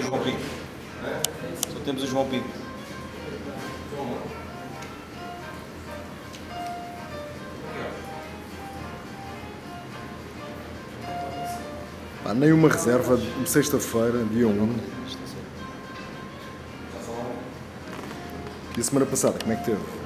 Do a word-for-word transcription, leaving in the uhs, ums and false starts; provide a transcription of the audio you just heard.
João Pinto. Só temos o João Pinto. Pá, nem uma reserva de sexta-feira, dia um. E a semana passada, como é que teve?